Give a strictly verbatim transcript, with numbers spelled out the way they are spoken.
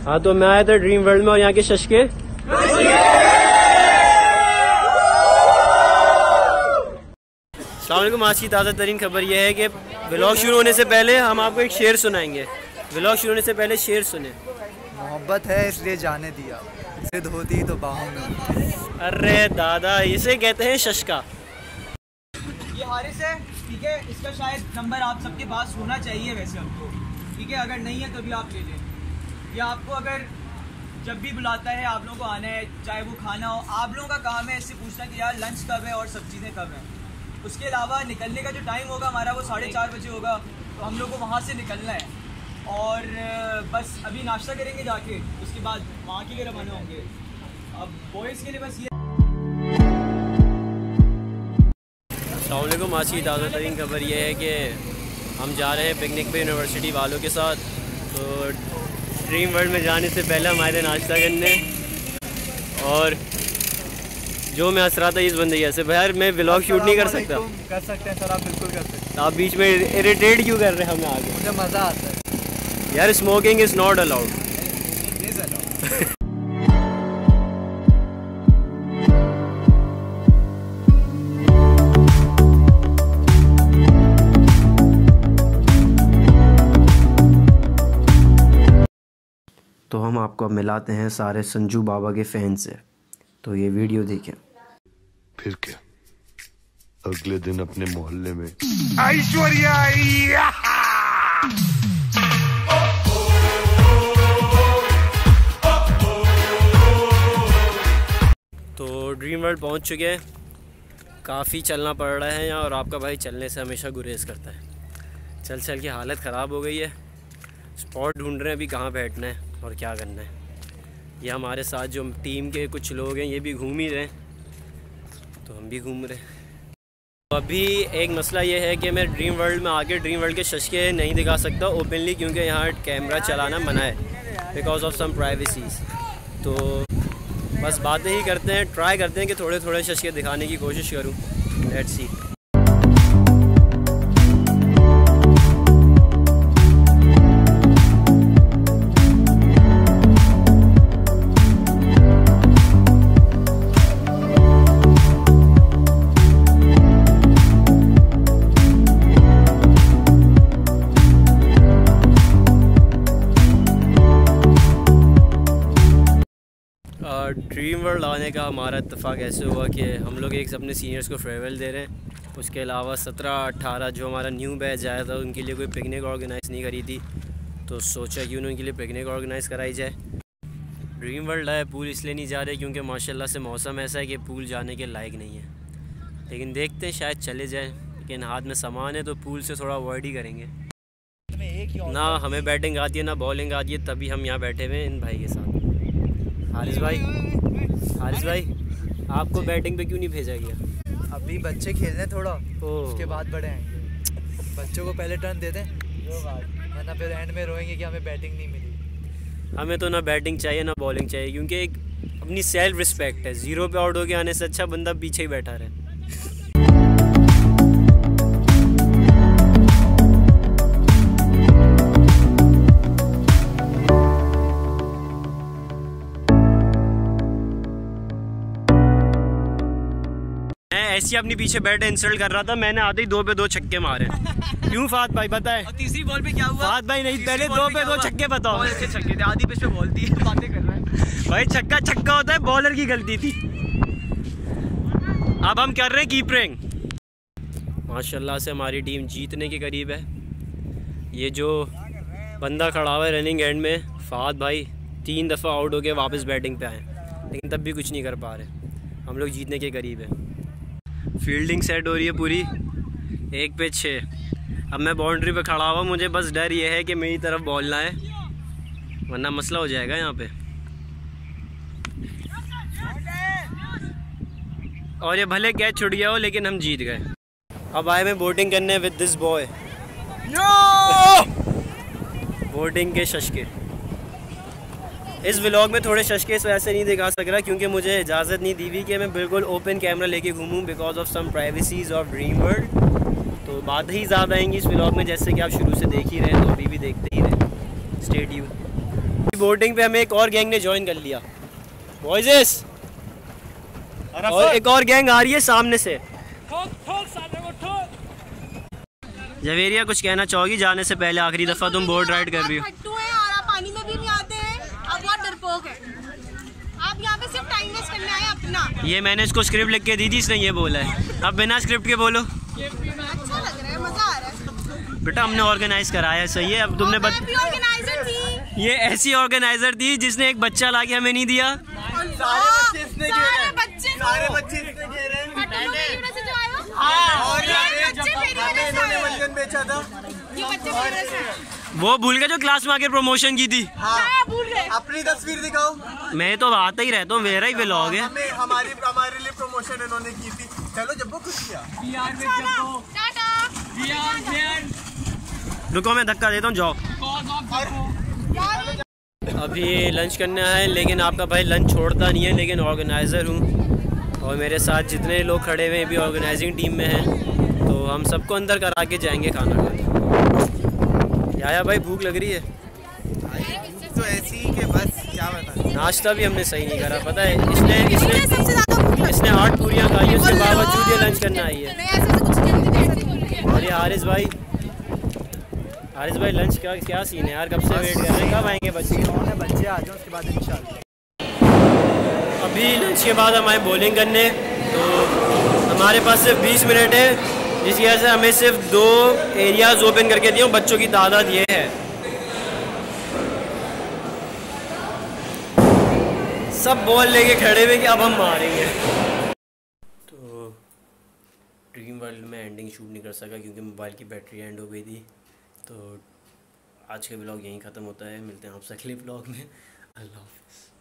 हाँ तो मैं आया था ड्रीम वर्ल्ड में और यहाँ के शशके अस्सलामुअलैकुम। आज की ताज़ा तरीन खबर यह है कि व्लॉग शुरू होने से पहले हम आपको एक शेर सुनाएंगे। व्लॉग शुरू होने से पहले शेर सुने। मोहब्बत है इसलिए जाने दिया, जिद होती तो बाहों में। अरे दादा, इसे कहते हैं शशका। ये हारिस है, ठीक है। इसका शायद नंबर आप सबके पास होना चाहिए वैसे हमको, ठीक है। अगर नहीं है तो भी आप ले लें। या आपको अगर जब भी बुलाता है आप लोगों को आना है, चाहे वो खाना हो, आप लोगों का काम है इससे पूछना कि यार लंच कब है और सब चीज़ें कब हैं। उसके अलावा निकलने का जो टाइम होगा हमारा वो साढ़े चार बजे होगा, तो हम लोग को वहाँ से निकलना है। और बस अभी नाश्ता करेंगे जाके, उसके बाद वहाँ के लिए रवाना होंगे। अब बॉयज़ के लिए बस ये। अस्सलामुअलैकुम। आज की ताज़ा तरीन खबर यह है कि हम जा रहे हैं पिकनिक पे यूनिवर्सिटी वालों के साथ। तो ड्रीम वर्ल्ड में जाने से पहले हम आए थे नाश्ता करने, और जो मैं हंस रहा था इस बंदे से, यार मैं व्लॉग शूट नहीं कर सकता। कर सकते हैं सर, आप बिल्कुल कर सकते हैं। आप बीच में इरिटेट क्यों कर रहे हैं हमें आगे? मुझे मज़ा आता है यार, स्मोकिंग इज़ नॉट अलाउड। तो हम आपको मिलाते हैं सारे संजू बाबा के फैन से, तो ये वीडियो देखें। फिर क्या, अगले दिन अपने मोहल्ले में ऐश्वर्या तो ड्रीम वर्ल्ड पहुंच चुके हैं। काफ़ी चलना पड़ रहा है यहाँ, और आपका भाई चलने से हमेशा गुरेज करता है। चल चल की हालत ख़राब हो गई है। स्पॉट ढूंढ रहे हैं अभी कहाँ बैठना है और क्या करना है। ये हमारे साथ जो टीम के कुछ लोग हैं ये भी घूम ही रहे हैं, तो हम भी घूम रहे हैं। तो अभी एक मसला ये है कि मैं ड्रीम वर्ल्ड में आके ड्रीम वर्ल्ड के शशके नहीं दिखा सकता ओपनली, क्योंकि यहाँ कैमरा चलाना मना है बिकॉज ऑफ सम प्राइवेसीज। तो बस बातें ही करते हैं, ट्राई करते हैं कि थोड़े थोड़े शशके दिखाने की कोशिश करूँ। Let's see. ड्रीम वर्ल्ड आने का हमारा इत्तेफाक ऐसे हुआ कि हम लोग एक अपने सीनियर्स को फेयरवेल दे रहे हैं। उसके अलावा सत्रह अठारह जो हमारा न्यू बैच आया था उनके लिए कोई पिकनिक ऑर्गेनाइज़ नहीं करी थी, तो सोचा कि उनके लिए पिकनिक ऑर्गेनाइज़ कराई जाए। ड्रीम वर्ल्ड आया, पूल इसलिए नहीं जा रहे क्योंकि माशाल्लाह से मौसम ऐसा है कि पूल जाने के लायक नहीं है, लेकिन देखते हैं शायद चले जाए। लेकिन हाथ में सामान है तो पूल से थोड़ा अवॉइड ही करेंगे। ना हमें बैटिंग आती है ना बॉलिंग आती है, तभी हम यहाँ बैठे हुए हैं इन भाई के साथ। हारिस भाई, हारिस भाई आपको बैटिंग पे क्यों नहीं भेजा गया? अभी बच्चे खेलने थोड़ा, ओह। उसके बाद बड़े आएंगे। बच्चों को पहले टर्न दे दें, वरना फिर एंड में रोएंगे कि हमें बैटिंग नहीं मिली। हमें तो ना बैटिंग चाहिए ना बॉलिंग चाहिए, क्योंकि एक अपनी सेल्फ रिस्पेक्ट है। ज़ीरो पे आउट हो के आने से अच्छा बंदा पीछे ही बैठा रहे। ऐसी अपनी पीछे बैठे इंसल्ट कर रहा था, मैंने आधे ही दो पे दो छक्के मारे। क्यों फात भाई बताए? और तीसरी बॉल पे क्या हुआ? फात भाई नहीं, पहले दो पे दो छक्के बताओ। बहुत अच्छे छक्के थे, आधी पिच पे बॉल थी, बातें कर रहा है भाई। छक्का छक्का होता है, बॉलर की गलती थी। अब हम कर रहे हैं कीपरिंग। माशाल्लाह से हमारी टीम जीतने के करीब है। ये जो बंदा खड़ा हुआ है रनिंग एंड में, फात भाई, तीन दफ़ा आउट हो के वापस बैटिंग पे आए, लेकिन तब भी कुछ नहीं कर पा रहे। हम लोग जीतने के करीब है। फील्डिंग सेट हो रही है पूरी, एक पे छः। अब मैं बाउंड्री पे खड़ा हुआ, मुझे बस डर ये है कि मेरी तरफ बॉल ना है, वरना मसला हो जाएगा यहाँ पे। और ये भले कैच छुट गया हो, लेकिन हम जीत गए। अब आए मैं बोटिंग करने विद दिस बॉय। बोटिंग के शशके। इस व्लॉग में थोड़े शशके इस वजह से नहीं दिखा सक रहा क्योंकि मुझे इजाज़त नहीं दी हुई कि मैं बिल्कुल ओपन कैमरा लेके घूमूं because of some privacies of dream world. तो बात ही ज़्यादा आएंगी इस व्लॉग में, जैसे कि आप शुरू से देख ही रहे हैं, तो अभी भी देखते ही रहे। Stay tuned. बोटिंग पे हमें एक और गैंग ने ज्वाइन कर लिया बॉयजेस, और एक और गैंग आ रही है सामने से। जवेरिया कुछ कहना चाहोगी जाने से पहले? आखिरी दफा तुम बोट राइड कर रही हो। पानी में भी नहीं आते हैं, अब बहुत डरपोक है। आप यहाँ पे सिर्फ टाइम वेस्ट करने आए अपना। ये मैंने इसको स्क्रिप्ट लिख के दी थी, इसने ये बोला है। अब बिना स्क्रिप्ट के बोलो। अच्छा लग रहा है, मजा आ रहा है। बेटा हमने ऑर्गेनाइज कराया, सही है। अब तुमने बत... ऑर्गेनाइजर थी। ये ऐसी ऑर्गेनाइजर थी जिसने एक बच्चा लाके हमें नहीं दिया। सारे बच्चे इसने सारे बच्चे सारे बच्चे इसने घेरे हैं। से जो आया और ये बच्चे मेरी वजह से आए। मंजन बेचा था ये बच्चे मेरी वजह से। वो भूल गए जो क्लास में आके प्रमोशन की थी। हाँ भूल गए। अपनी तस्वीर दिखाओ। मैं तो आता ही रहता हूँ, मेरा ही व्लॉग है। हमें हमारी हमारे लिए प्रमोशन इन्होंने की थी। चलो जब्बो खुश किया। टाटा। रुको मैं धक्का देता हूँ, जाओ। अभी लंच करना है, लेकिन आपका भाई लंच छोड़ता नहीं है, लेकिन ऑर्गेनाइज़र हूँ और मेरे साथ जितने लोग खड़े हुए हैं भी ऑर्गेनाइजिंग टीम में हैं, तो हम सबको अंदर करा के जाएंगे खाना खाने। याया भाई भूख लग रही है तो ऐसी ही के बस क्या बताएं। नाश्ता भी हमने सही नहीं करा, पता है। इसने इसने इसने आठ पूरियाँ खाई, उसके बावजूद ये लंच करना आई है। और ये हारिस भाई, हारिस भाई लंच का क्या सीन है यार? कब से वेट कर रहे हैं, कब आएंगे बच्चे? बच्चे आ जाओ उसके बाद इंशाल्लाह। अभी लंच के बाद हम आए बॉलिंग करने, तो हमारे पास सिर्फ बीस मिनट है, जिसकी वजह से हमें सिर्फ दो एरियाज ओपन करके दिए। बच्चों की तादाद ये है, सब बॉल लेके खड़े हुए कि अब हम मारेंगे। तो ड्रीम वर्ल्ड में एंडिंग शूट नहीं कर सका क्योंकि मोबाइल की बैटरी एंड हो गई थी। तो आज का व्लॉग यहीं ख़त्म होता है, मिलते हैं आपसे अगले व्लॉग में। अल्लाह हाफ़िज़।